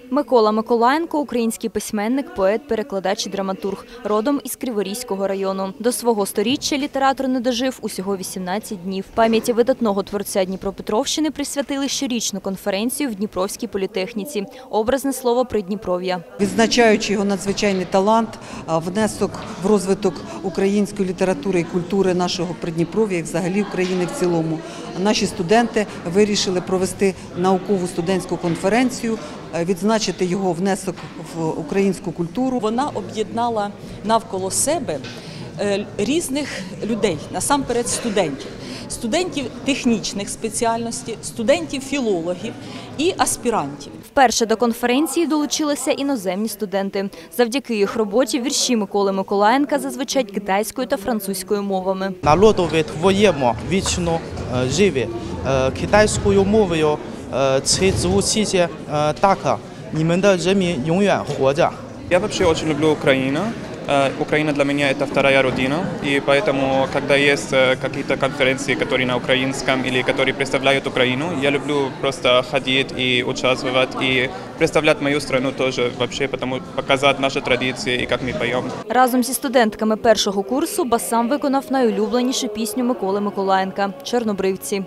Микола Миколаєнко – український письменник, поет, перекладач і драматург, родом із Криворізького району. До свого сторіччя літератор не дожив усього 18 днів. Пам'яті видатного творця Дніпропетровщини присвятили щорічну конференцію в Дніпровській політехніці «Образне слово Придніпров'я». Відзначаючи його надзвичайний талант, внесок в розвиток української літератури і культури нашого Придніпров'я і взагалі України в цілому, наші студенти вирішили провести наукову студентську конференцію, відзначити його внесок в українську культуру. Вона об'єднала навколо себе різних людей, насамперед студентів. Студентів технічних спеціальностей, студентів-філологів і аспірантів. Вперше до конференції долучилися іноземні студенти. Завдяки їх роботі вірші Миколи Миколаєнка зазвучать китайською та французькою мовами. Народові твоєму вічно живі. Китайською мовою це звучить так. 你们的人民永远活着. Я вообще очень люблю Украину. Украина для меня это вторая родина, и поэтому, когда есть какие-то конференции, которые на украинском или которые представляют Украину, я люблю просто ходить и участвовать, и представлять мою страну тоже вообще, потому показать наши традиции и как мы поем. Разом зі студентками першого курсу Басам виконав найулюбленішу пісню Миколи Миколаєнка – «Чорнобривці».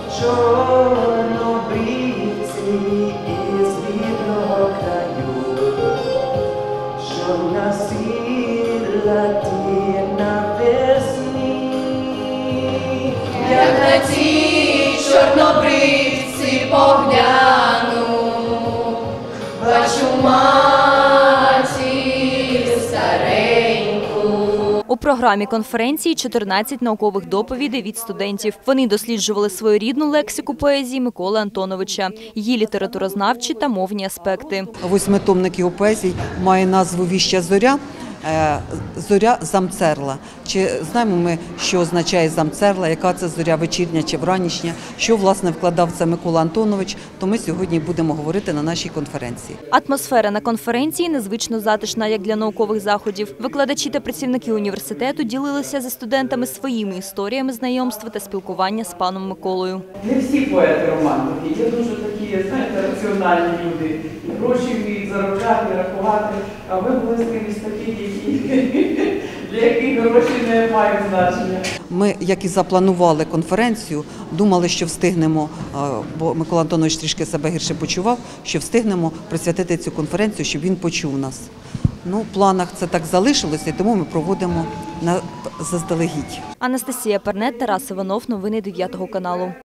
Як на ті чорнобривці погляну, бачу матір стареньку. У програмі конференції 14 наукових доповідей від студентів. Вони досліджували своєрідну лексику поезії Миколи Антоновича, її літературознавчі та мовні аспекти. Восьмитомник його поезій має назву «Віща зоря». Зоря замцерла. Чи знаємо ми, що означає замцерла, яка це зоря, вечірня чи вранішня, що, власне, вкладав це Микола Антонович, то ми сьогодні будемо говорити на нашій конференції. Атмосфера на конференції незвично затишна, як для наукових заходів. Викладачі та працівники університету ділилися зі студентами своїми історіями знайомства та спілкування з паном Миколою. Не всі поети романтики, є дуже такі, знаєте, раціональні люди. Гроші вміють заробляти, рахувати, а ви були з кимось такі, для яких гроші не мають значення. Ми, як і запланували конференцію, думали, що встигнемо, бо Микола Антонович трішки себе гірше почував, що встигнемо присвятити цю конференцію, щоб він почув нас. Ну, в планах це так залишилося, і тому ми проводимо заздалегідь. Анастасія Пернет, Тарас Іванов. Новини 9 каналу.